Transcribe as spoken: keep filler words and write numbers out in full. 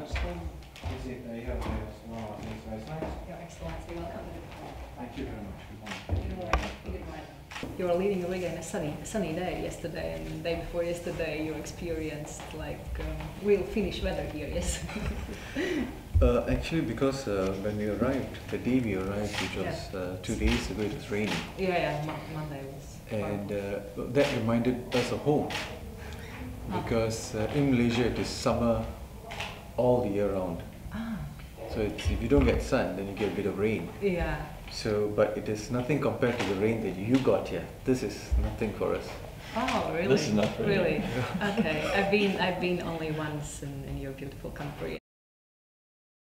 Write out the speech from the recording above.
custom visit I have there as well. It's very nice. Your Excellency, welcome to the club. Thank you very much. Good morning. Good morning. Good morning. You were leading a rig on a sunny, sunny day yesterday, and the day before yesterday you experienced like um, real Finnish weather here, yes? Uh, actually, because uh, when we arrived, the day we arrived, which was Yeah. uh, two days ago, it was raining. Yeah, yeah, Mo Monday was. And uh, that reminded us of home. Because uh, in Malaysia, it is summer all the year round. Ah, So it's, if you don't get sun, then you get a bit of rain. yeah. So, but it is nothing compared to the rain that you got here. This is nothing for us. Oh, really? This is not rain. Really? Okay. I've been, I've been only once in, in your beautiful country.